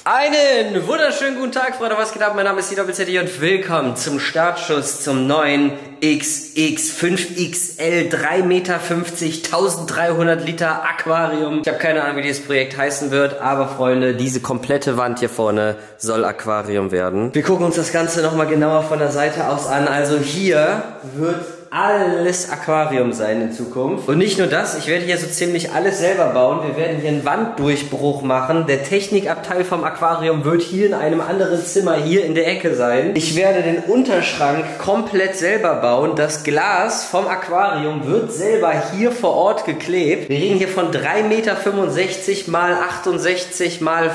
Einen wunderschönen guten Tag, Freunde, was geht ab? Mein Name ist DZD und willkommen zum Startschuss zum neuen XX5XL 3,50 Meter 1300 Liter Aquarium. Ich habe keine Ahnung, wie dieses Projekt heißen wird, aber Freunde, diese komplette Wand hier vorne soll Aquarium werden. Wir gucken uns das Ganze nochmal genauer von der Seite aus an. Also hier wird alles Aquarium sein in Zukunft. Und nicht nur das, ich werde hier so ziemlich alles selber bauen. Wir werden hier einen Wanddurchbruch machen. Der Technikabteil vom Aquarium wird hier in einem anderen Zimmer hier in der Ecke sein. Ich werde den Unterschrank komplett selber bauen. Das Glas vom Aquarium wird selber hier vor Ort geklebt. Wir reden hier von 3,65 Meter mal 68 mal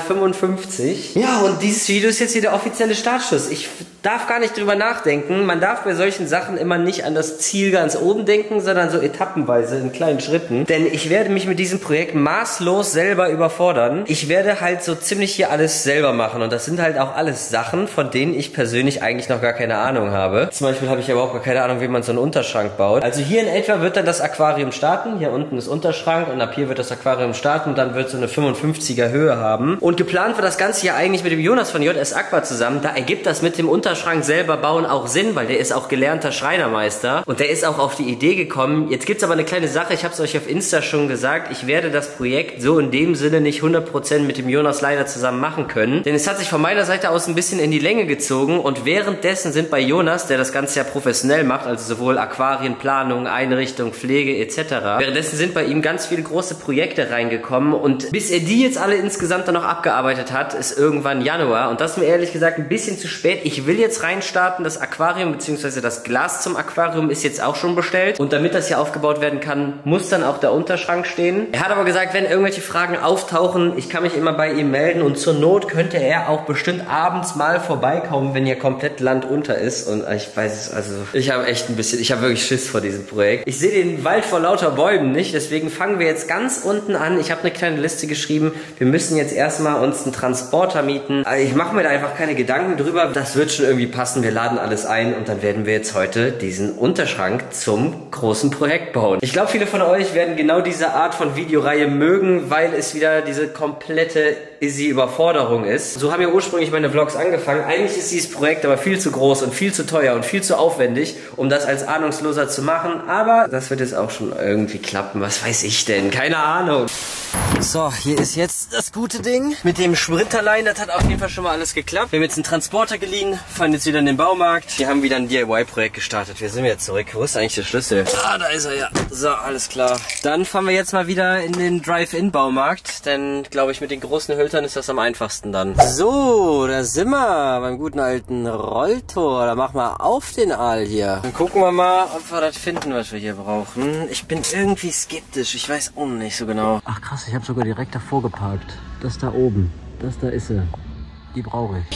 55. Ja, und dieses Video ist jetzt hier der offizielle Startschuss. Ich darf gar nicht drüber nachdenken. Man darf bei solchen Sachen immer nicht an das Ziel ganz oben denken, sondern so etappenweise in kleinen Schritten. Denn ich werde mich mit diesem Projekt maßlos selber überfordern. Ich werde halt so ziemlich hier alles selber machen. Und das sind halt auch alles Sachen, von denen ich persönlich eigentlich noch gar keine Ahnung habe. Zum Beispiel habe ich aber auch gar keine Ahnung, wie man so einen Unterschrank baut. Also hier in etwa wird dann das Aquarium starten. Hier unten ist Unterschrank und ab hier wird das Aquarium starten und dann wird so eine 55er Höhe haben. Und geplant war das Ganze hier eigentlich mit dem Jonas von JS Aqua zusammen. Da ergibt das mit dem Unterschrank selber bauen auch Sinn, weil der ist auch gelernter Schreinermeister und der ist auch auf die Idee gekommen. Jetzt gibt es aber eine kleine Sache, ich habe es euch auf Insta schon gesagt, ich werde das Projekt so in dem Sinne nicht 100% mit dem Jonas leider zusammen machen können, denn es hat sich von meiner Seite aus ein bisschen in die Länge gezogen und währenddessen sind bei Jonas, der das Ganze ja professionell macht, also sowohl Aquarienplanung, Einrichtung, Pflege etc., währenddessen sind bei ihm ganz viele große Projekte reingekommen und bis er die jetzt alle insgesamt dann noch abgearbeitet hat, ist irgendwann Januar und das ist mir ehrlich gesagt ein bisschen zu spät. Ich will jetzt reinstarten, das Aquarium bzw. das Glas zum Aquarium ist jetzt auch schon bestellt und damit das hier aufgebaut werden kann, muss dann auch der Unterschrank stehen. Er hat aber gesagt, wenn irgendwelche Fragen auftauchen, ich kann mich immer bei ihm melden und zur Not könnte er auch bestimmt abends mal vorbeikommen, wenn hier komplett Land unter ist und ich weiß es, also ich habe echt ich habe wirklich Schiss vor diesem Projekt. Ich sehe den Wald vor lauter Bäumen nicht, deswegen fangen wir jetzt ganz unten an. Ich habe eine kleine Liste geschrieben, wir müssen jetzt erstmal uns einen Transporter mieten. Also ich mache mir da einfach keine Gedanken drüber, das wird schon irgendwie passen, wir laden alles ein und dann werden wir jetzt heute diesen Unterschrank zum großen Projekt bauen. Ich glaube, viele von euch werden genau diese Art von Videoreihe mögen, weil es wieder diese komplette Überforderung ist. So haben ja ursprünglich meine Vlogs angefangen. Eigentlich ist dieses Projekt aber viel zu groß und viel zu teuer und viel zu aufwendig, um das als Ahnungsloser zu machen, aber das wird jetzt auch schon irgendwie klappen. Was weiß ich denn? Keine Ahnung. So, hier ist jetzt das gute Ding mit dem Sprinterlein. Das hat auf jeden Fall schon mal alles geklappt. Wir haben jetzt einen Transporter geliehen, fahren jetzt wieder in den Baumarkt. Wir haben wieder ein DIY-Projekt gestartet. Wir sind jetzt zurück. Wo ist eigentlich der Schlüssel? Ah, da ist er ja. So, alles klar. Dann fahren wir jetzt mal wieder in den Drive-In-Baumarkt, denn, glaube ich, mit den großen Hültern ist das am einfachsten dann. So, da sind wir beim guten alten Rolltor. Da machen wir auf den Aal hier. Dann gucken wir mal, ob wir das finden, was wir hier brauchen. Ich bin irgendwie skeptisch. Ich weiß auch nicht so genau. Ach krass, ich habe sogar direkt davor geparkt. Das da oben. Das da ist sie. Die brauche ich.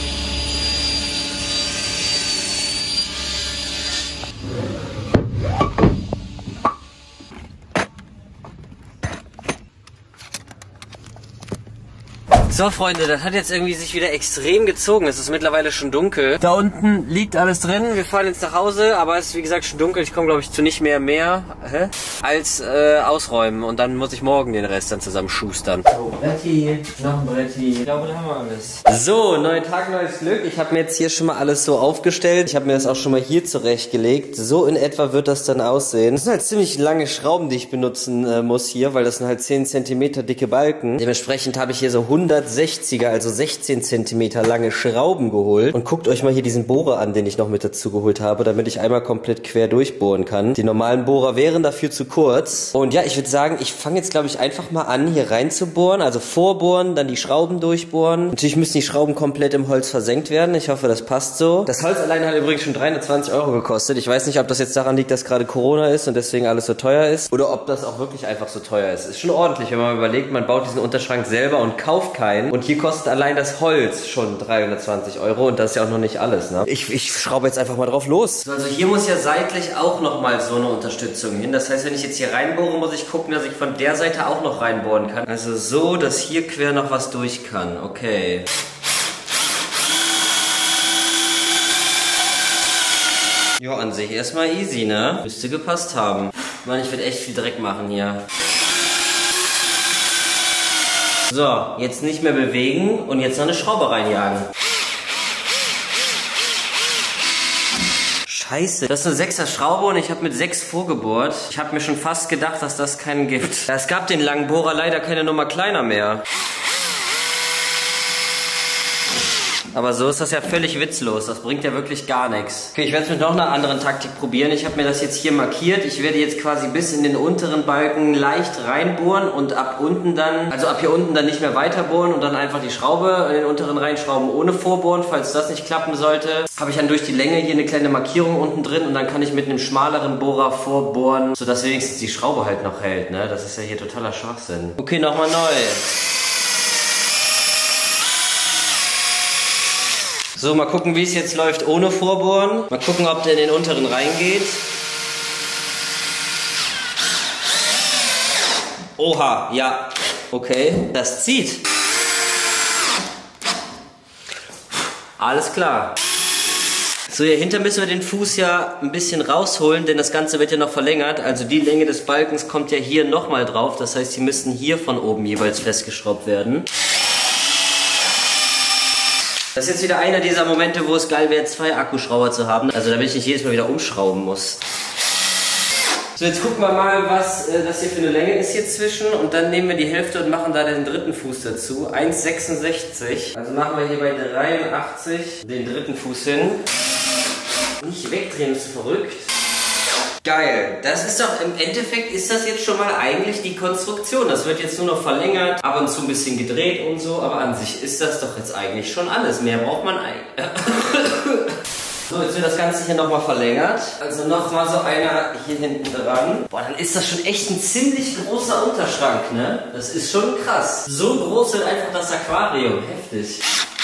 So Freunde, das hat jetzt irgendwie sich wieder extrem gezogen. Es ist mittlerweile schon dunkel. Da unten liegt alles drin. Wir fahren jetzt nach Hause, aber es ist wie gesagt schon dunkel. Ich komme glaube ich zu nicht mehr als ausräumen. Und dann muss ich morgen den Rest dann zusammen schustern. So, Bretti, noch ein Bretti. Ich glaube, da haben wir alles. So, neuer Tag, neues Glück. Ich habe mir jetzt hier schon mal alles so aufgestellt. Ich habe mir das auch schon mal hier zurechtgelegt. So in etwa wird das dann aussehen. Das sind halt ziemlich lange Schrauben, die ich benutzen muss hier, weil das sind halt 10 cm dicke Balken. Dementsprechend habe ich hier so 160er, also 16 cm lange Schrauben geholt. Und guckt euch mal hier diesen Bohrer an, den ich noch mit dazu geholt habe, damit ich einmal komplett quer durchbohren kann. Die normalen Bohrer wären dafür zu kurz. Und ja, ich würde sagen, ich fange jetzt, glaube ich, einfach mal an, hier rein zu bohren. Also vorbohren, dann die Schrauben durchbohren. Natürlich müssen die Schrauben komplett im Holz versenkt werden. Ich hoffe, das passt so. Das Holz allein hat übrigens schon 320 € gekostet. Ich weiß nicht, ob das jetzt daran liegt, dass gerade Corona ist und deswegen alles so teuer ist. Oder ob das auch wirklich einfach so teuer ist. Ist schon ordentlich, wenn man überlegt, man baut diesen Unterschrank selber und kauft keinen. Und hier kostet allein das Holz schon 320 € und das ist ja auch noch nicht alles, ne? Ich schraube jetzt einfach mal drauf los. So, also hier muss ja seitlich auch nochmal so eine Unterstützung hin. Das heißt, wenn ich jetzt hier reinbohre, muss ich gucken, dass ich von der Seite auch noch reinbohren kann. Also so, dass hier quer noch was durch kann. Okay. Jo, an sich erstmal easy, ne? Müsste gepasst haben. Mann, ich werde echt viel Dreck machen hier. So, jetzt nicht mehr bewegen und jetzt noch eine Schraube reinjagen. Scheiße, das ist eine 6er Schraube und ich habe mit 6 vorgebohrt. Ich habe mir schon fast gedacht, dass das keinen gibt. Es gab den langen Bohrer leider keine Nummer kleiner mehr. Aber so ist das ja völlig witzlos. Das bringt ja wirklich gar nichts. Okay, ich werde es mit noch einer anderen Taktik probieren. Ich habe mir das jetzt hier markiert. Ich werde jetzt quasi bis in den unteren Balken leicht reinbohren und ab unten dann, also ab hier unten dann nicht mehr weiter bohren und dann einfach die Schraube in den unteren reinschrauben ohne Vorbohren. Falls das nicht klappen sollte, habe ich dann durch die Länge hier eine kleine Markierung unten drin und dann kann ich mit einem schmaleren Bohrer vorbohren, sodass wenigstens die Schraube halt noch hält, ne? Das ist ja hier totaler Schwachsinn. Okay, nochmal neu. So, mal gucken, wie es jetzt läuft ohne Vorbohren. Mal gucken, ob der in den unteren reingeht. Oha, ja. Okay, das zieht. Alles klar. So, hier hinter müssen wir den Fuß ja ein bisschen rausholen, denn das Ganze wird ja noch verlängert. Also die Länge des Balkens kommt ja hier nochmal drauf. Das heißt, die müssen hier von oben jeweils festgeschraubt werden. Das ist jetzt wieder einer dieser Momente, wo es geil wäre, 2 Akkuschrauber zu haben. Also damit ich nicht jedes Mal wieder umschrauben muss. So, jetzt gucken wir mal, was das hier für eine Länge ist hier zwischen. Und dann nehmen wir die Hälfte und machen da den dritten Fuß dazu. 1,66. Also machen wir hier bei 83 den dritten Fuß hin. Nicht wegdrehen, ist verrückt. Geil. Das ist doch, im Endeffekt ist das jetzt schon mal eigentlich die Konstruktion. Das wird jetzt nur noch verlängert, ab und zu ein bisschen gedreht und so, aber an sich ist das doch jetzt eigentlich schon alles. Mehr braucht man eigentlich. So, jetzt wird das Ganze hier nochmal verlängert. Also nochmal so einer hier hinten dran. Boah, dann ist das schon echt ein ziemlich großer Unterschrank, ne? Das ist schon krass. So groß wird einfach das Aquarium. Heftig.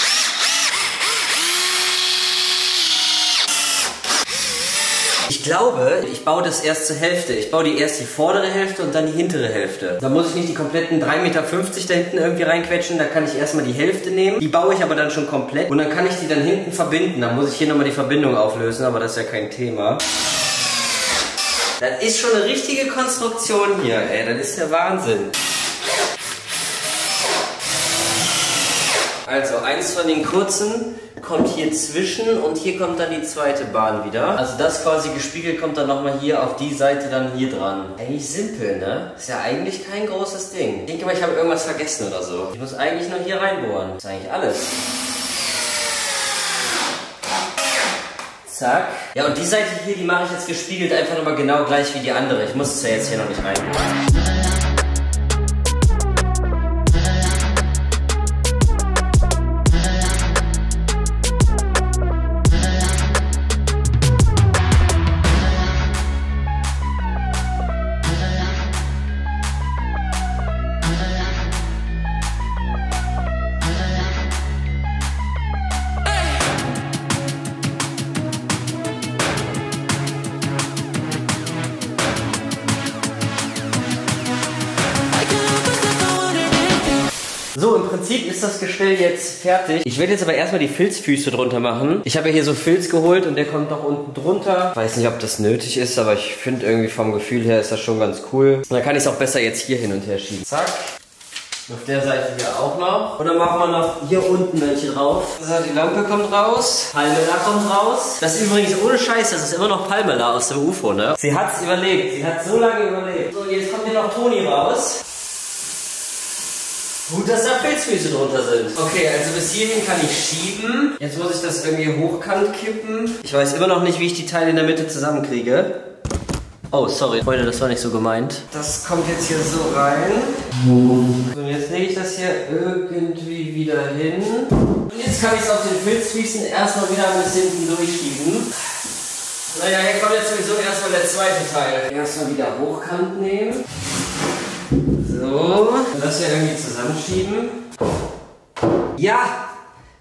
Ich glaube, ich baue das erst zur Hälfte. Ich baue erst die vordere Hälfte und dann die hintere Hälfte. Da muss ich nicht die kompletten 3,50 Meter da hinten irgendwie reinquetschen. Da kann ich erstmal die Hälfte nehmen. Die baue ich aber dann schon komplett. Und dann kann ich die dann hinten verbinden. Da muss ich hier nochmal die Verbindung auflösen, aber das ist ja kein Thema. Das ist schon eine richtige Konstruktion hier, ey. Das ist der Wahnsinn. Also, eins von den kurzen kommt hier zwischen und hier kommt dann die zweite Bahn wieder. Also das quasi gespiegelt kommt dann nochmal hier auf die Seite dann hier dran. Eigentlich simpel, ne? Ist ja eigentlich kein großes Ding. Ich denke mal, ich habe irgendwas vergessen oder so. Ich muss eigentlich nur hier reinbohren. Das ist eigentlich alles. Zack. Ja, und die Seite hier, die mache ich jetzt gespiegelt einfach nochmal genau gleich wie die andere. Ich muss es ja jetzt hier noch nicht reinbohren. So, im Prinzip ist das Gestell jetzt fertig. Ich werde jetzt aber erstmal die Filzfüße drunter machen. Ich habe ja hier so Filz geholt und der kommt noch unten drunter. Ich weiß nicht, ob das nötig ist, aber ich finde irgendwie vom Gefühl her ist das schon ganz cool. Und dann kann ich es auch besser jetzt hier hin und her schieben. Zack. Auf der Seite hier auch noch. Und dann machen wir noch hier unten welche drauf. So, die Lampe kommt raus. Palmela kommt raus. Das ist übrigens ohne Scheiß, das ist immer noch Palmela aus dem UFO, ne? Sie hat's überlebt. Sie hat so lange überlebt. So, jetzt kommt hier noch Toni raus. Gut, dass da Filzfüße drunter sind. Okay, also bis hierhin kann ich schieben. Jetzt muss ich das irgendwie hochkant kippen. Ich weiß immer noch nicht, wie ich die Teile in der Mitte zusammenkriege. Oh, sorry. Freunde, das war nicht so gemeint. Das kommt jetzt hier so rein. So, und jetzt lege ich das hier irgendwie wieder hin. Und jetzt kann ich es auf den Filzfüßen erstmal wieder bis hinten durchschieben. Naja, hier kommt jetzt sowieso erstmal der zweite Teil. Erstmal wieder hochkant nehmen. So, das hier irgendwie zusammenschieben. Ja,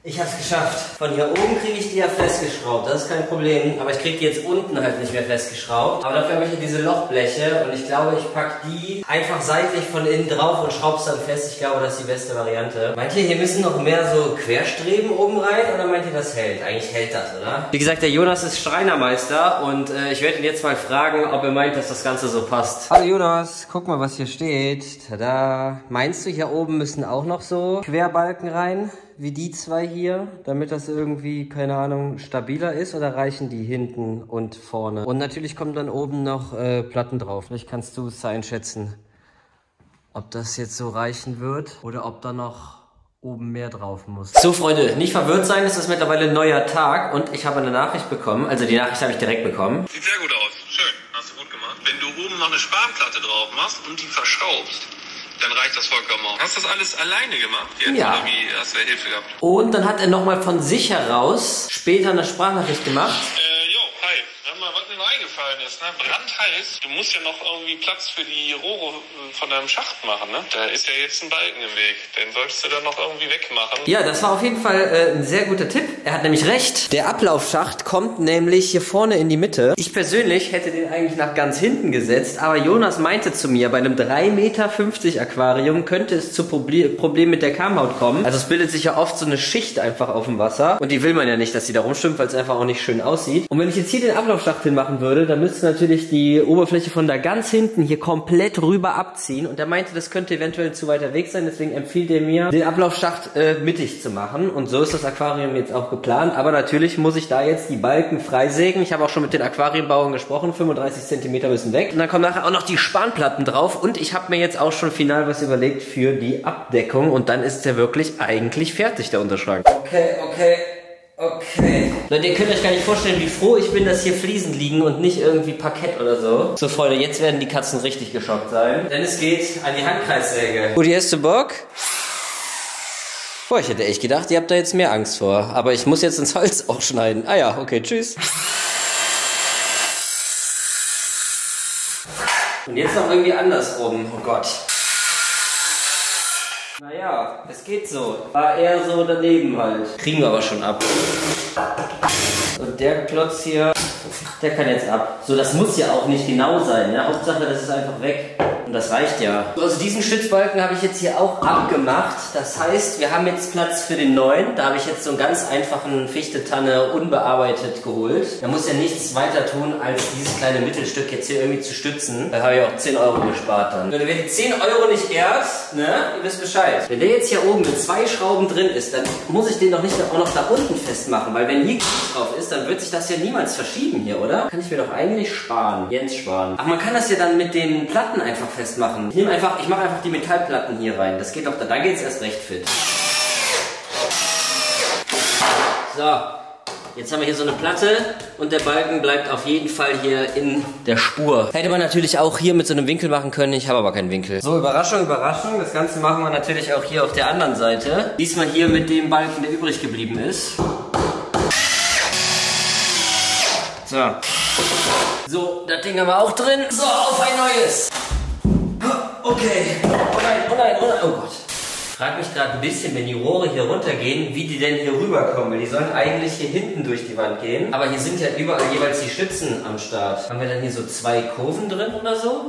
Ich hab's geschafft. Von hier oben kriege ich die ja festgeschraubt, das ist kein Problem. Aber ich kriege die jetzt unten halt nicht mehr festgeschraubt. Aber dafür habe ich hier diese Lochbleche und ich glaube, ich packe die einfach seitlich von innen drauf und schraub's dann fest. Ich glaube, das ist die beste Variante. Meint ihr, hier müssen noch mehr so Querstreben oben rein oder meint ihr, das hält? Eigentlich hält das, oder? Wie gesagt, der Jonas ist Schreinermeister und ich werde ihn jetzt mal fragen, ob er meint, dass das Ganze so passt. Hallo Jonas, guck mal, was hier steht. Tada. Meinst du, hier oben müssen auch noch so Querbalken rein? Wie die zwei hier, damit das irgendwie, keine Ahnung, stabiler ist, oder reichen die hinten und vorne? Und natürlich kommen dann oben noch Platten drauf. Vielleicht kannst du es einschätzen, ob das jetzt so reichen wird oder ob da noch oben mehr drauf muss. So Freunde, nicht verwirrt sein, es ist mittlerweile ein neuer Tag und ich habe eine Nachricht bekommen. Also die Nachricht habe ich direkt bekommen. Sieht sehr gut aus, schön, hast du gut gemacht. Wenn du oben noch eine Spanplatte drauf machst und die verschraubst, dann reicht das vollkommen aus. Hast du das alles alleine gemacht jetzt? Ja. Oder wie hast du Hilfe gehabt? Und dann hat er nochmal von sich heraus später eine Sprachnachricht gemacht. Hi. Hör mal, was mir noch eingefallen ist, ne? Brandheiß. Du musst ja noch irgendwie Platz für die Rohre von deinem Schacht machen, ne? Da ist ja jetzt ein Balken im Weg. Den solltest du dann noch irgendwie wegmachen. Ja, das war auf jeden Fall ein sehr guter Tipp. Er hat nämlich recht. Der Ablaufschacht kommt nämlich hier vorne in die Mitte. Ich persönlich hätte den eigentlich nach ganz hinten gesetzt, aber Jonas meinte zu mir, bei einem 3,50 Meter Aquarium könnte es zu Problemen mit der Kammhaut kommen. Also es bildet sich ja oft so eine Schicht einfach auf dem Wasser und die will man ja nicht, dass die da rumschwimmt, weil es einfach auch nicht schön aussieht. Und wenn ich jetzt hier den Ablaufschacht hinmachen würde, dann müsste natürlich die Oberfläche von da ganz hinten hier komplett rüber abziehen und er meinte, das könnte eventuell zu weiter Weg sein, deswegen empfiehlt er mir, den Ablaufschacht mittig zu machen und so ist das Aquarium jetzt auch geplant, aber natürlich muss ich da jetzt die Balken freisägen. Ich habe auch schon mit den Aquariumbauern gesprochen, 35 cm müssen weg und dann kommen nachher auch noch die Spanplatten drauf und ich habe mir jetzt auch schon final was überlegt für die Abdeckung und dann ist der wirklich eigentlich fertig, der Unterschrank. Okay. Leute, ihr könnt euch gar nicht vorstellen, wie froh ich bin, dass hier Fliesen liegen und nicht irgendwie Parkett oder so. So Freunde, jetzt werden die Katzen richtig geschockt sein. Denn es geht an die Handkreissäge. Rudi, hast du Bock? Boah, ich hätte echt gedacht, ihr habt da jetzt mehr Angst vor. Aber ich muss jetzt ins Holz auch schneiden. Ah ja, okay, tschüss. Und jetzt noch irgendwie andersrum. Oh Gott. Naja, es geht so. War eher so daneben halt. Kriegen wir aber schon ab. Und der Klotz hier, der kann jetzt ab. So, das muss ja auch nicht genau sein. Ne? Hauptsache, das ist einfach weg. Und das reicht ja. Also diesen Stützbalken habe ich jetzt hier auch abgemacht. Das heißt, wir haben jetzt Platz für den neuen. Da habe ich jetzt so einen ganz einfachen Fichte-Tanne unbearbeitet geholt. Da muss ja nichts weiter tun, als dieses kleine Mittelstück jetzt hier irgendwie zu stützen. Da habe ich auch 10 Euro gespart dann. Wenn die 10 Euro nicht ehrt, ne, ihr wisst Bescheid. Wenn der jetzt hier oben mit 2 Schrauben drin ist, dann muss ich den doch nicht auch noch da unten festmachen. Weil wenn hier drauf ist, dann wird sich das ja niemals verschieben hier, oder? Kann ich mir doch eigentlich sparen. Jens sparen. Ach, man kann das ja dann mit den Platten einfach festmachen. Ich mache einfach die Metallplatten hier rein. Das geht doch, da geht's erst recht fit. So, jetzt haben wir hier so eine Platte und der Balken bleibt auf jeden Fall hier in der Spur. Hätte man natürlich auch hier mit so einem Winkel machen können, ich habe aber keinen Winkel. So, Überraschung, Überraschung. Das Ganze machen wir natürlich auch hier auf der anderen Seite. Diesmal hier mit dem Balken, der übrig geblieben ist. So, das Ding haben wir auch drin. So, auf ein neues. Okay. Oh nein, oh nein, oh nein. Oh Gott. Ich frage mich gerade ein bisschen, wenn die Rohre hier runtergehen, wie die denn hier rüberkommen. Weil die sollen eigentlich hier hinten durch die Wand gehen. Aber hier sind ja überall jeweils die Stützen am Start. Haben wir dann hier so 2 Kurven drin oder so?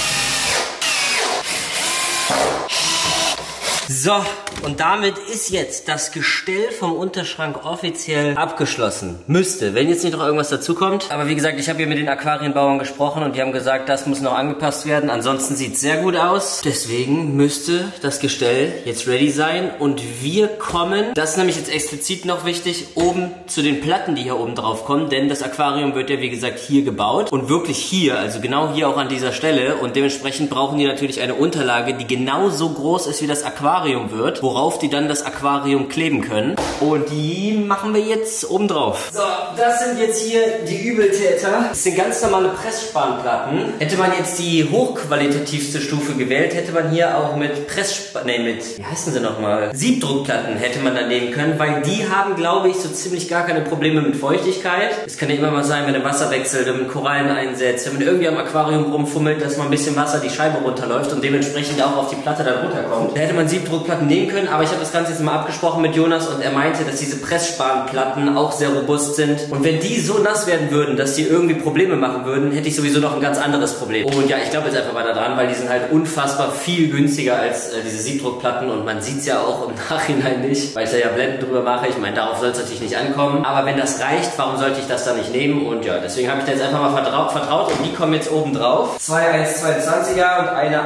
So, und damit ist jetzt das Gestell vom Unterschrank offiziell abgeschlossen. Müsste, wenn jetzt nicht noch irgendwas dazukommt. Aber wie gesagt, ich habe hier mit den Aquarienbauern gesprochen und die haben gesagt, das muss noch angepasst werden. Ansonsten sieht es sehr gut aus. Deswegen müsste das Gestell jetzt ready sein. Und wir kommen, das ist nämlich jetzt explizit noch wichtig, oben zu den Platten, die hier oben drauf kommen. Denn das Aquarium wird ja wie gesagt hier gebaut. Und wirklich hier, also genau hier auch an dieser Stelle. Und dementsprechend brauchen die natürlich eine Unterlage, die genauso groß ist wie das Aquarium wird, worauf die dann das Aquarium kleben können. Und die machen wir jetzt oben drauf. So, das sind jetzt hier die Übeltäter. Das sind ganz normale Pressspanplatten. Hätte man jetzt die hochqualitativste Stufe gewählt, hätte man hier auch mit wie heißen sie nochmal? Siebdruckplatten hätte man dann nehmen können, weil die haben, glaube ich, so ziemlich gar keine Probleme mit Feuchtigkeit. Es kann ja immer mal sein, wenn der Wasser wechselt, wenn man Korallen einsetzt, wenn man irgendwie am Aquarium rumfummelt, dass mal ein bisschen Wasser die Scheibe runterläuft und dementsprechend auch auf die Platte dann runterkommt. Da hätte man Siebdruckplatten Siebdruckplatten nehmen können, aber ich habe das Ganze jetzt mal abgesprochen mit Jonas und er meinte, dass diese Pressspanplatten auch sehr robust sind. Und wenn die so nass werden würden, dass die irgendwie Probleme machen würden, hätte ich sowieso noch ein ganz anderes Problem. Und ja, ich glaube jetzt einfach mal daran, weil die sind halt unfassbar viel günstiger als diese Siebdruckplatten und man sieht es ja auch im Nachhinein nicht, weil ich da ja Blenden drüber mache. Ich meine, darauf soll es natürlich nicht ankommen. Aber wenn das reicht, warum sollte ich das da nicht nehmen? Und ja, deswegen habe ich da jetzt einfach mal vertraut und die kommen jetzt oben drauf. Zwei 1,22er und eine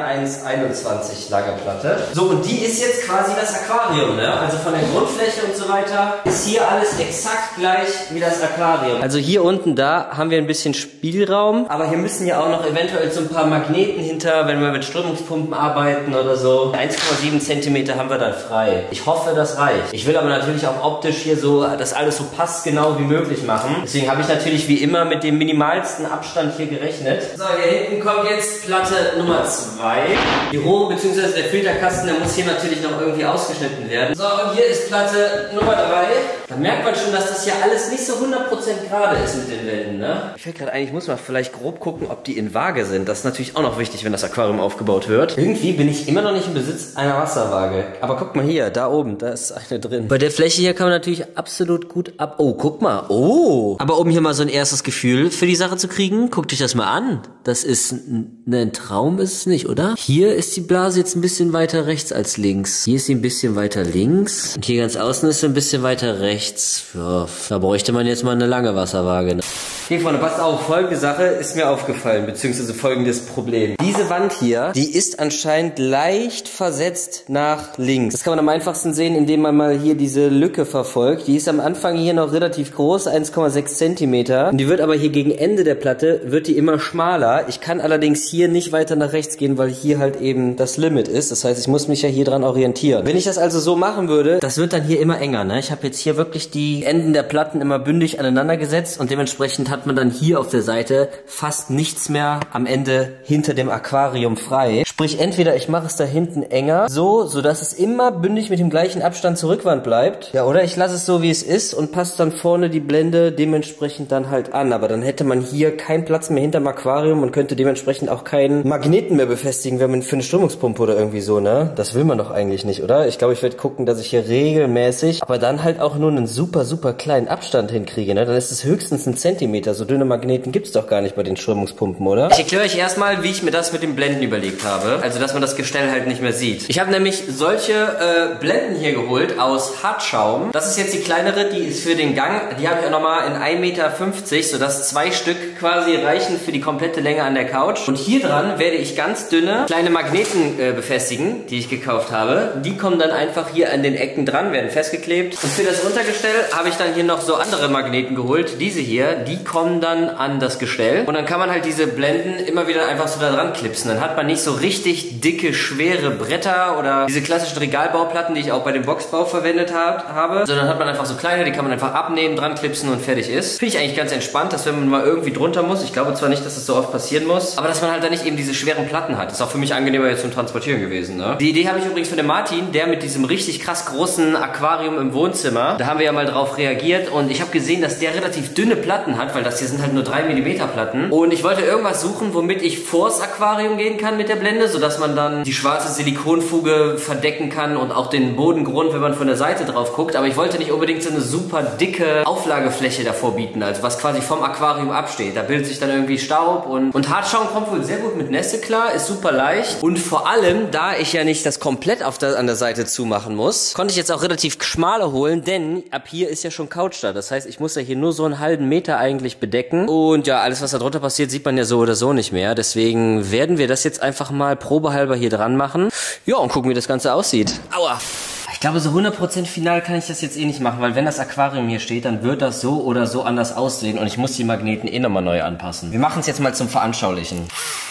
1,21 Lagerplatte. So, und die ist jetzt quasi das Aquarium, ne? Also von der Grundfläche und so weiter ist hier alles exakt gleich wie das Aquarium. Also hier unten da haben wir ein bisschen Spielraum, aber hier müssen ja auch noch eventuell so ein paar Magneten hinter, wenn wir mit Strömungspumpen arbeiten oder so. 1,7 cm haben wir dann frei. Ich hoffe, das reicht. Ich will aber natürlich auch optisch hier so, dass alles so passgenau wie möglich machen. Deswegen habe ich natürlich wie immer mit dem minimalsten Abstand hier gerechnet. So, hier hinten kommt jetzt Platte Nummer 2. Die Rohre bzw. der Filterkasten, der muss hier natürlich noch irgendwie ausgeschnitten werden. So, und hier ist Platte Nummer 3. Da merkt man schon, dass das hier alles nicht so 100% gerade ist mit den Wänden, ne? Ich fällt gerade ein, ich muss mal vielleicht grob gucken, ob die in Waage sind. Das ist natürlich auch noch wichtig, wenn das Aquarium aufgebaut wird. Irgendwie bin ich immer noch nicht im Besitz einer Wasserwaage. Aber guck mal hier, da oben, da ist eine drin. Bei der Fläche hier kann man natürlich absolut gut ab... Oh, guck mal. Oh! Aber um hier mal so ein erstes Gefühl für die Sache zu kriegen, guckt euch das mal an. Das ist ein Traum, ist es nicht, oder? Hier ist die Blase jetzt ein bisschen weiter rechts als links. Hier ist sie ein bisschen weiter links. Und hier ganz außen ist sie ein bisschen weiter rechts. Ja, da bräuchte man jetzt mal eine lange Wasserwaage. Ne? Okay, Freunde, passt auf. Folgende Sache ist mir aufgefallen, beziehungsweise folgendes Problem. Diese Wand hier, die ist anscheinend leicht versetzt nach links. Das kann man am einfachsten sehen, indem man mal hier diese Lücke verfolgt. Die ist am Anfang hier noch relativ groß, 1,6 cm. Und die wird aber hier gegen Ende der Platte, wird die immer schmaler. Ich kann allerdings hier nicht weiter nach rechts gehen, weil hier halt eben das Limit ist. Das heißt, ich muss mich ja hier dran orientieren. Wenn ich das also so machen würde, das wird dann hier immer enger, ne? Ich habe jetzt hier wirklich die Enden der Platten immer bündig aneinander gesetzt und dementsprechend hat man dann hier auf der Seite fast nichts mehr am Ende hinter dem Aquarium frei. Sprich, entweder ich mache es da hinten enger, sodass es immer bündig mit dem gleichen Abstand zur Rückwand bleibt. Ja, oder ich lasse es so, wie es ist und passe dann vorne die Blende dementsprechend dann halt an. Aber dann hätte man hier keinen Platz mehr hinterm Aquarium und könnte dementsprechend auch keinen Magneten mehr befestigen, wenn man für eine Strömungspumpe oder irgendwie so, ne? Das will man doch eigentlich nicht, oder? Ich glaube, ich werde gucken, dass ich hier regelmäßig, aber dann halt auch nur einen super kleinen Abstand hinkriege, ne? Dann ist es höchstens ein Zentimeter. So dünne Magneten gibt's doch gar nicht bei den Strömungspumpen, oder? Ich erkläre euch erstmal, wie ich mir das mit den Blenden überlegt habe. Also, dass man das Gestell halt nicht mehr sieht. Ich habe nämlich solche Blenden hier geholt aus Hartschaum. Das ist jetzt die kleinere, die ist für den Gang. Die habe ich auch nochmal in 1,50 Meter, sodass 2 Stück quasi reichen für die komplette Länge an der Couch. Und hier dran werde ich ganz dünne kleine Magneten befestigen, die ich gekauft habe. Die kommen dann einfach hier an den Ecken dran, werden festgeklebt. Und für das Untergestell habe ich dann hier noch so andere Magneten geholt. Diese hier, die kommen dann an das Gestell. Und dann kann man halt diese Blenden immer wieder einfach so da dran klipsen. Dann hat man nicht so richtig dicke, schwere Bretter oder diese klassischen Regalbauplatten, die ich auch bei dem Boxbau verwendet habe. Sondern hat man einfach so kleine, die kann man einfach abnehmen, dran klipsen und fertig ist. Finde ich eigentlich ganz entspannt, dass wenn man mal irgendwie drunter muss, ich glaube zwar nicht, dass das so oft passieren muss, aber dass man halt da nicht eben diese schweren Platten hat. Ist auch für mich angenehmer jetzt zum Transportieren gewesen, ne? Die Idee habe ich übrigens von dem Martin, der mit diesem richtig krass großen Aquarium im Wohnzimmer, da haben wir ja mal drauf reagiert und ich habe gesehen, dass der relativ dünne Platten hat, weil das hier sind halt nur 3 mm Platten. Und ich wollte irgendwas suchen, womit ich vors Aquarium gehen kann mit der Blende, sodass man dann die schwarze Silikonfuge verdecken kann und auch den Bodengrund, wenn man von der Seite drauf guckt. Aber ich wollte nicht unbedingt so eine super dicke Auflagefläche davor bieten, also was quasi vom Aquarium absteht. Da bildet sich dann irgendwie Staub und Hartschaum kommt wohl sehr gut mit Nässe klar, ist super leicht. Und vor allem, da ich ja nicht das komplett an der Seite zumachen muss, konnte ich jetzt auch relativ schmale holen, denn ab hier ist ja schon Couch da. Das heißt, ich muss ja hier nur so einen halben Meter eigentlich bedecken. Und ja, alles was da drunter passiert, sieht man ja so oder so nicht mehr. Deswegen werden wir das jetzt einfach mal probehalber hier dran machen. Ja, und gucken, wie das Ganze aussieht. Aua! Ich glaube, so 100% final kann ich das jetzt eh nicht machen, weil wenn das Aquarium hier steht, dann wird das so oder so anders aussehen und ich muss die Magneten eh nochmal neu anpassen. Wir machen es jetzt mal zum Veranschaulichen.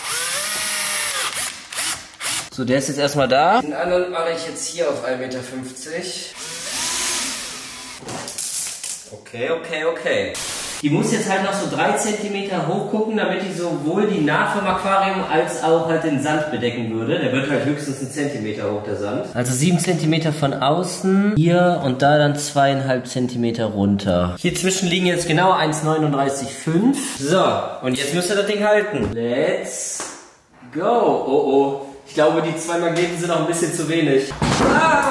So, der ist jetzt erstmal da. Den anderen mache ich jetzt hier auf 1,50 Meter. Okay. Die muss jetzt halt noch so 3 cm hoch gucken, damit die sowohl die Naht vom Aquarium als auch halt den Sand bedecken würde. Der wird halt höchstens 1 cm hoch, der Sand. Also 7 cm von außen, hier und da dann 2,5 cm runter. Hier zwischen liegen jetzt genau 1,39,5. So, und jetzt müsste das Ding halten. Let's go. Oh. Ich glaube, die 2 Magneten sind noch ein bisschen zu wenig. Ah!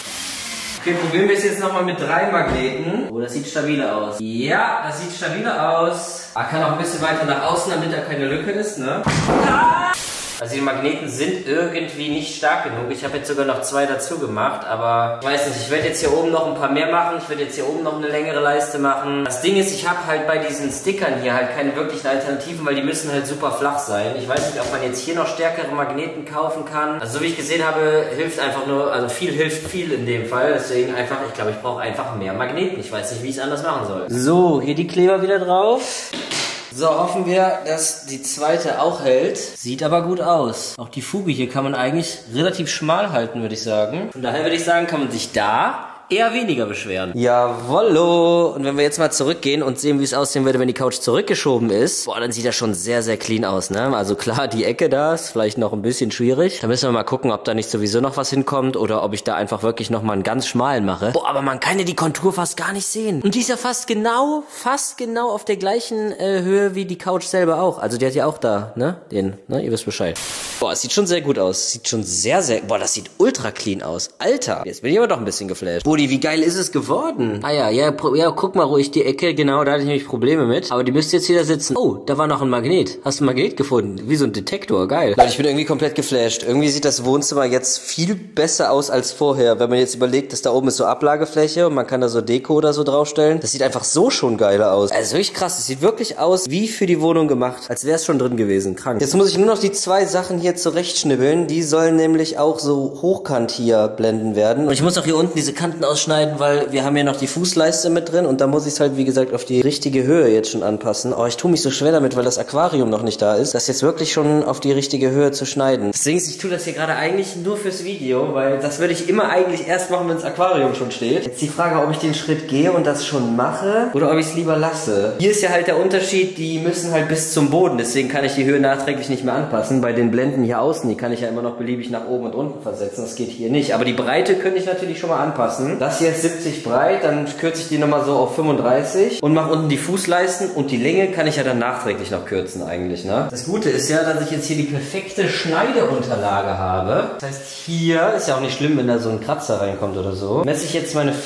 Okay, probieren wir es jetzt nochmal mit 3 Magneten. Oh, das sieht stabiler aus. Ja, das sieht stabiler aus. Kann auch ein bisschen weiter nach außen, damit da keine Lücke ist, ne? Ah! Also die Magneten sind irgendwie nicht stark genug. Ich habe jetzt sogar noch 2 dazu gemacht, aber ich weiß nicht, ich werde jetzt hier oben noch ein paar mehr machen. Ich werde jetzt hier oben noch eine längere Leiste machen. Das Ding ist, ich habe halt bei diesen Stickern hier halt keine wirklichen Alternativen, weil die müssen halt super flach sein. Ich weiß nicht, ob man jetzt hier noch stärkere Magneten kaufen kann. Also so wie ich gesehen habe, hilft einfach nur, also viel hilft viel in dem Fall. Deswegen einfach, ich glaube, ich brauche einfach mehr Magneten. Ich weiß nicht, wie ich es anders machen soll. So, hier die Kleber wieder drauf. So, hoffen wir, dass die zweite auch hält. Sieht aber gut aus. Auch die Fuge hier kann man eigentlich relativ schmal halten, würde ich sagen. Von daher würde ich sagen, kann man sich da eher weniger beschweren. Jawollo. Und wenn wir jetzt mal zurückgehen und sehen, wie es aussehen würde, wenn die Couch zurückgeschoben ist, boah, dann sieht das schon sehr, sehr clean aus, ne? Also klar, die Ecke da ist vielleicht noch ein bisschen schwierig. Da müssen wir mal gucken, ob da nicht sowieso noch was hinkommt oder ob ich da einfach wirklich noch mal einen ganz schmalen mache. Boah, aber man kann ja die Kontur fast gar nicht sehen. Und die ist ja fast genau auf der gleichen Höhe wie die Couch selber auch. Also die hat ja auch da, ne? Ihr wisst Bescheid. Boah, es sieht schon sehr gut aus. Sieht schon sehr, sehr, boah, das sieht ultra clean aus. Alter, jetzt bin ich aber doch ein bisschen geflasht. Wie geil ist es geworden? Ah ja, guck mal ruhig die Ecke, genau, da hatte ich nämlich Probleme mit. Aber die müsste jetzt wieder sitzen. Oh, da war noch ein Magnet. Hast du ein Magnet gefunden? Wie so ein Detektor, geil. Leute, ich bin irgendwie komplett geflasht. Irgendwie sieht das Wohnzimmer jetzt viel besser aus als vorher. Wenn man jetzt überlegt, dass da oben ist so Ablagefläche und man kann da so Deko oder so draufstellen. Das sieht einfach so schon geiler aus. Also wirklich krass, es sieht wirklich aus wie für die Wohnung gemacht. Als wäre es schon drin gewesen, krank. Jetzt muss ich nur noch die 2 Sachen hier zurechtschnibbeln. Die sollen nämlich auch so hochkant hier blenden werden. Und ich muss auch hier unten diese Kanten ausschneiden, weil wir haben ja noch die Fußleiste mit drin und da muss ich es halt, wie gesagt, auf die richtige Höhe jetzt schon anpassen. Aber ich tue mich so schwer damit, weil das Aquarium noch nicht da ist, das jetzt wirklich schon auf die richtige Höhe zu schneiden. Deswegen, ich tue das hier gerade eigentlich nur fürs Video, weil das würde ich immer eigentlich erst machen, wenn das Aquarium schon steht. Jetzt die Frage, ob ich den Schritt gehe und das schon mache oder ob ich es lieber lasse. Hier ist ja halt der Unterschied, die müssen halt bis zum Boden, deswegen kann ich die Höhe nachträglich nicht mehr anpassen. Bei den Blenden hier außen, die kann ich ja immer noch beliebig nach oben und unten versetzen, das geht hier nicht. Aber die Breite könnte ich natürlich schon mal anpassen. Das hier ist 70 breit, dann kürze ich die nochmal so auf 35 und mache unten die Fußleisten und die Länge kann ich ja dann nachträglich noch kürzen eigentlich, ne? Das Gute ist ja, dass ich jetzt hier die perfekte Schneideunterlage habe. Das heißt, hier ist ja auch nicht schlimm, wenn da so ein Kratzer reinkommt oder so. Messe ich jetzt meine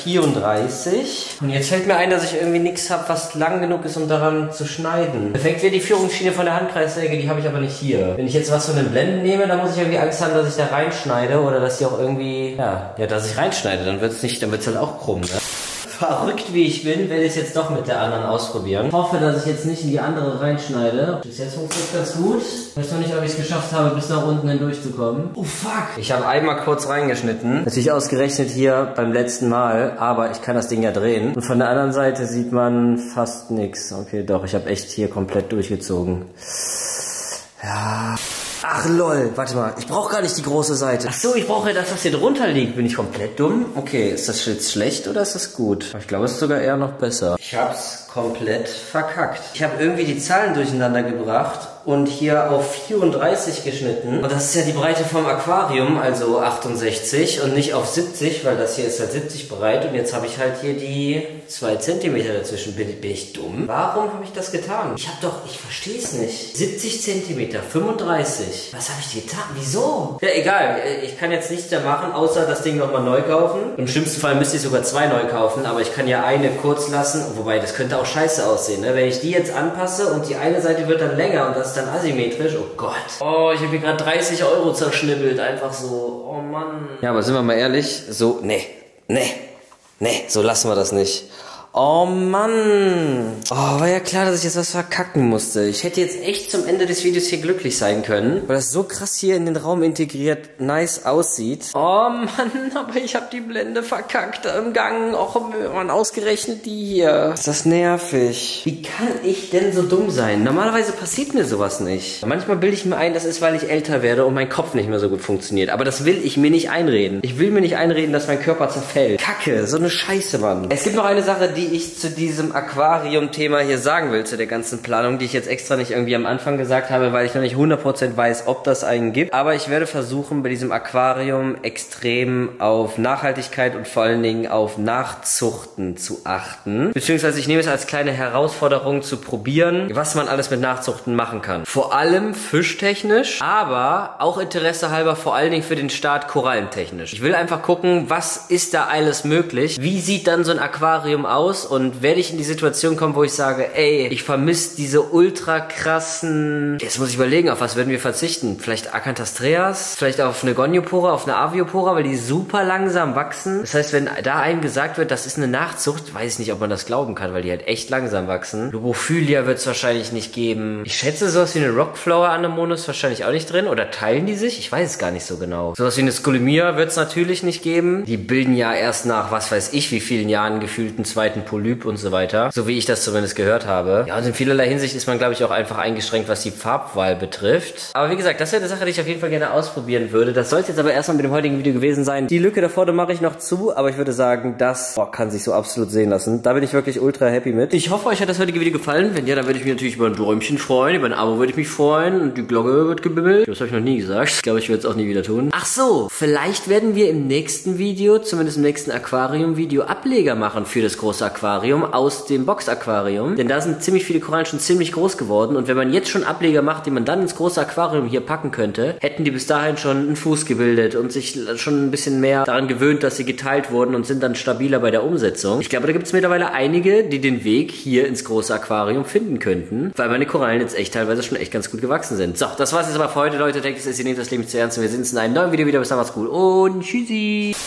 34 und jetzt fällt mir ein, dass ich irgendwie nichts habe, was lang genug ist, um daran zu schneiden. Perfekt wäre die Führungsschiene von der Handkreissäge, die habe ich aber nicht hier. Wenn ich jetzt was von den Blenden nehme, dann muss ich irgendwie Angst haben, dass ich da reinschneide oder dass die auch irgendwie, ja, dass ich reinschneide, dann wird es halt auch krumm, ne? Verrückt wie ich bin, werde ich es jetzt doch mit der anderen ausprobieren. Ich hoffe, dass ich jetzt nicht in die andere reinschneide. Bis jetzt funktioniert ganz gut. Ich weiß noch nicht, ob ich es geschafft habe, bis nach unten hindurchzukommen. Oh fuck! Ich habe einmal kurz reingeschnitten. Natürlich ausgerechnet hier beim letzten Mal, aber ich kann das Ding ja drehen. Und von der anderen Seite sieht man fast nichts. Okay, doch, ich habe echt hier komplett durchgezogen. Ja... Ach lol, warte mal, ich brauche gar nicht die große Seite. Ach so, ich brauche ja das, was hier drunter liegt. Bin ich komplett dumm? Okay, ist das jetzt schlecht oder ist das gut? Ich glaube, es ist sogar eher noch besser. Ich hab's komplett verkackt. Ich habe irgendwie die Zahlen durcheinander gebracht und hier auf 34 geschnitten. Und das ist ja die Breite vom Aquarium, also 68 und nicht auf 70, weil das hier ist halt 70 breit und jetzt habe ich halt hier die 2 cm dazwischen. Bin ich dumm? Warum habe ich das getan? Ich verstehe es nicht. 70 cm, 35. Was habe ich getan? Wieso? Ja, egal. Ich kann jetzt nichts mehr machen, außer das Ding nochmal neu kaufen. Im schlimmsten Fall müsste ich sogar 2 neu kaufen, aber ich kann ja eine kurz lassen. Wobei, das könnte auch scheiße aussehen, ne? Wenn ich die jetzt anpasse und die eine Seite wird dann länger und das ist dann asymmetrisch. Oh Gott. Oh, ich habe hier gerade 30 € zerschnibbelt. Einfach so. Oh Mann. Ja, aber sind wir mal ehrlich, so, nee, so lassen wir das nicht. Oh Mann. Oh, war ja klar, dass ich jetzt was verkacken musste. Ich hätte jetzt echt zum Ende des Videos hier glücklich sein können, weil das so krass hier in den Raum integriert nice aussieht. Oh Mann, aber ich habe die Blende verkackt im Gang. Och man, ausgerechnet die hier. Ist das nervig. Wie kann ich denn so dumm sein? Normalerweise passiert mir sowas nicht. Manchmal bilde ich mir ein, das ist, weil ich älter werde und mein Kopf nicht mehr so gut funktioniert. Aber das will ich mir nicht einreden. Ich will mir nicht einreden, dass mein Körper zerfällt. Kacke, so eine Scheiße, Mann. Es gibt noch eine Sache, die die ich zu diesem Aquarium-Thema hier sagen will, zu der ganzen Planung, die ich jetzt extra nicht irgendwie am Anfang gesagt habe, weil ich noch nicht 100% weiß, ob das einen gibt. Aber ich werde versuchen, bei diesem Aquarium extrem auf Nachhaltigkeit und vor allen Dingen auf Nachzuchten zu achten. Beziehungsweise ich nehme es als kleine Herausforderung zu probieren, was man alles mit Nachzuchten machen kann. Vor allem fischtechnisch, aber auch Interesse halber vor allen Dingen für den Start korallentechnisch. Ich will einfach gucken, was ist da alles möglich? Wie sieht dann so ein Aquarium aus? Und werde ich in die Situation kommen, wo ich sage, ey, ich vermisse diese ultra krassen... Jetzt muss ich überlegen, auf was werden wir verzichten? Vielleicht Acanthostreas? Vielleicht auf eine Goniopora, auf eine Aviopora, weil die super langsam wachsen. Das heißt, wenn da einem gesagt wird, das ist eine Nachzucht, weiß ich nicht, ob man das glauben kann, weil die halt echt langsam wachsen. Lobophilia wird es wahrscheinlich nicht geben. Ich schätze, sowas wie eine Rockflower Anemones wahrscheinlich auch nicht drin. Oder teilen die sich? Ich weiß es gar nicht so genau. Sowas wie eine Scolemia wird es natürlich nicht geben. Die bilden ja erst nach, was weiß ich, wie vielen Jahren gefühlt einen zweiten Polyp und so weiter. So wie ich das zumindest gehört habe. Ja, und in vielerlei Hinsicht ist man, glaube ich, auch einfach eingeschränkt, was die Farbwahl betrifft. Aber wie gesagt, das wäre eine Sache, die ich auf jeden Fall gerne ausprobieren würde. Das sollte jetzt aber erstmal mit dem heutigen Video gewesen sein. Die Lücke da vorne mache ich noch zu, aber ich würde sagen, das kann sich so absolut sehen lassen. Da bin ich wirklich ultra happy mit. Ich hoffe, euch hat das heutige Video gefallen. Wenn ja, dann würde ich mich natürlich über ein Däumchen freuen. Über ein Abo würde ich mich freuen. Und die Glocke wird gebimmelt. Das habe ich noch nie gesagt. Ich glaube, ich werde es auch nie wieder tun. Ach so, vielleicht werden wir im nächsten Video, zumindest im nächsten Aquarium-Video, Ableger machen für das große Aquarium aus dem Box-Aquarium. Denn da sind ziemlich viele Korallen schon ziemlich groß geworden. Und wenn man jetzt schon Ableger macht, die man dann ins große Aquarium hier packen könnte, hätten die bis dahin schon einen Fuß gebildet und sich schon ein bisschen mehr daran gewöhnt, dass sie geteilt wurden und sind dann stabiler bei der Umsetzung. Ich glaube, da gibt es mittlerweile einige, die den Weg hier ins große Aquarium finden könnten, weil meine Korallen jetzt echt teilweise schon echt ganz gut gewachsen sind. So, das war's jetzt aber für heute, Leute. Denkt, ihr nehmt das Leben nicht zu ernst und wir sehen uns in einem neuen Video wieder. Bis dann, macht's gut und tschüssi!